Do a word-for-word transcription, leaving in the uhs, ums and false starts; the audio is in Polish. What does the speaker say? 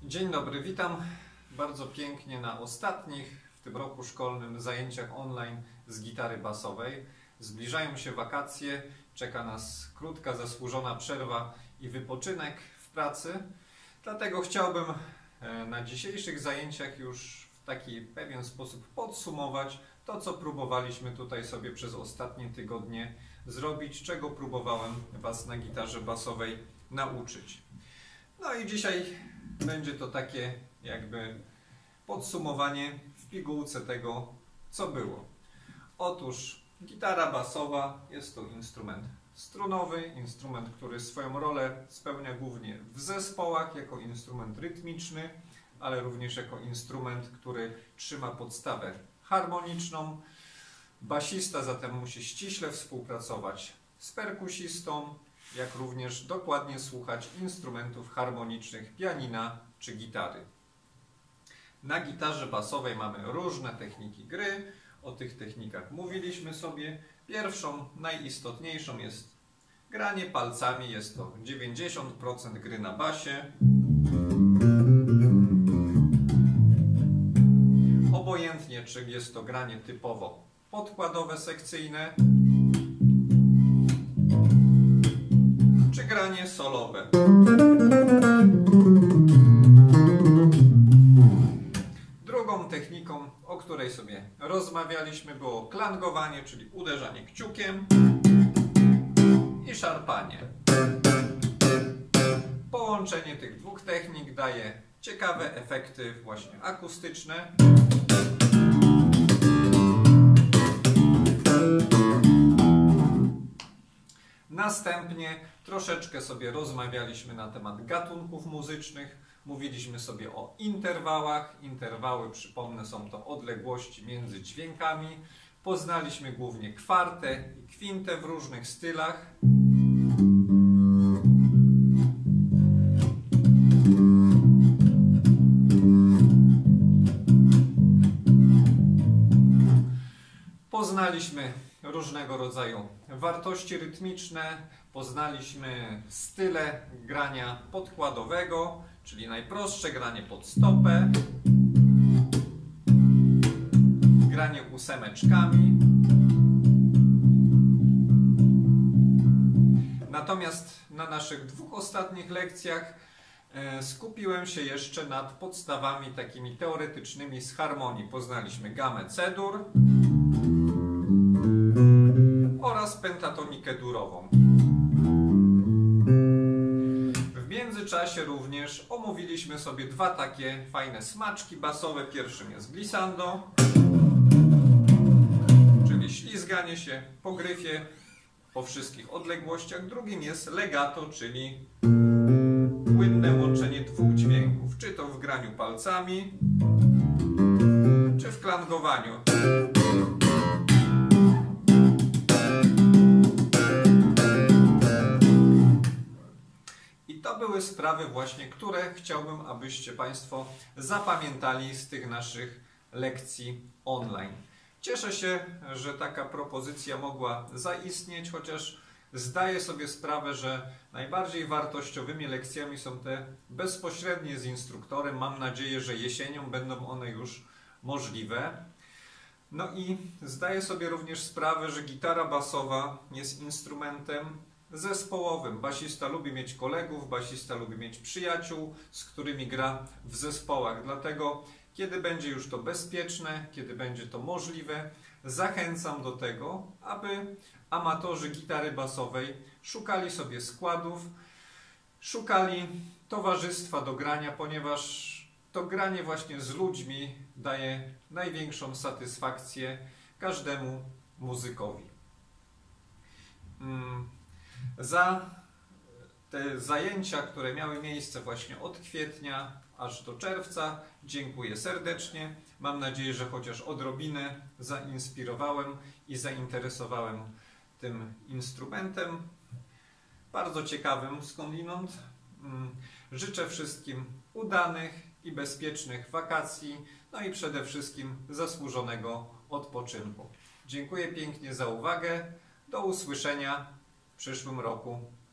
Dzień dobry, witam bardzo pięknie na ostatnich w tym roku szkolnym zajęciach online z gitary basowej. Zbliżają się wakacje, czeka nas krótka, zasłużona przerwa i wypoczynek w pracy. Dlatego chciałbym na dzisiejszych zajęciach już w taki pewien sposób podsumować to, co próbowaliśmy tutaj sobie przez ostatnie tygodnie zrobić, czego próbowałem Was na gitarze basowej nauczyć. No i dzisiaj będzie to takie jakby podsumowanie w pigułce tego, co było. Otóż gitara basowa jest to instrument strunowy, instrument, który swoją rolę spełnia głównie w zespołach jako instrument rytmiczny, ale również jako instrument, który trzyma podstawę harmoniczną. Basista zatem musi ściśle współpracować z perkusistą, jak również dokładnie słuchać instrumentów harmonicznych pianina czy gitary. Na gitarze basowej mamy różne techniki gry. O tych technikach mówiliśmy sobie. Pierwszą, najistotniejszą jest granie palcami. Jest to dziewięćdziesiąt procent gry na basie. Obojętnie, czy jest to granie typowo podkładowe, sekcyjne, czy granie solowe. Drugą techniką, o której sobie rozmawialiśmy, było klangowanie, czyli uderzanie kciukiem i szarpanie. Połączenie tych dwóch technik daje ciekawe efekty właśnie akustyczne. Następnie troszeczkę sobie rozmawialiśmy na temat gatunków muzycznych. Mówiliśmy sobie o interwałach. Interwały, przypomnę, są to odległości między dźwiękami. Poznaliśmy głównie kwartę i kwintę w różnych stylach. Poznaliśmy różnego rodzaju wartości rytmiczne, poznaliśmy style grania podkładowego, czyli najprostsze granie pod stopę, granie ósemeczkami. Natomiast na naszych dwóch ostatnich lekcjach skupiłem się jeszcze nad podstawami takimi teoretycznymi z harmonii. Poznaliśmy gamę C-dur oraz pentatonikę durową. W międzyczasie również omówiliśmy sobie dwa takie fajne smaczki basowe. Pierwszym jest glissando, czyli ślizganie się po gryfie po wszystkich odległościach. Drugim jest legato, czyli płynne łączenie dwóch dźwięków, czy to w graniu palcami, czy w klangowaniu. To były sprawy właśnie, które chciałbym, abyście Państwo zapamiętali z tych naszych lekcji online. Cieszę się, że taka propozycja mogła zaistnieć, chociaż zdaję sobie sprawę, że najbardziej wartościowymi lekcjami są te bezpośrednie z instruktorem. Mam nadzieję, że jesienią będą one już możliwe. No i zdaję sobie również sprawę, że gitara basowa jest instrumentem zespołowym. Basista lubi mieć kolegów, basista lubi mieć przyjaciół, z którymi gra w zespołach. Dlatego, kiedy będzie już to bezpieczne, kiedy będzie to możliwe, zachęcam do tego, aby amatorzy gitary basowej szukali sobie składów, szukali towarzystwa do grania, ponieważ to granie właśnie z ludźmi daje największą satysfakcję każdemu muzykowi. Hmm. Za te zajęcia, które miały miejsce właśnie od kwietnia aż do czerwca, dziękuję serdecznie. Mam nadzieję, że chociaż odrobinę zainspirowałem i zainteresowałem tym instrumentem. Bardzo ciekawym skądinąd. Życzę wszystkim udanych i bezpiecznych wakacji, no i przede wszystkim zasłużonego odpoczynku. Dziękuję pięknie za uwagę. Do usłyszenia w przyszłym roku.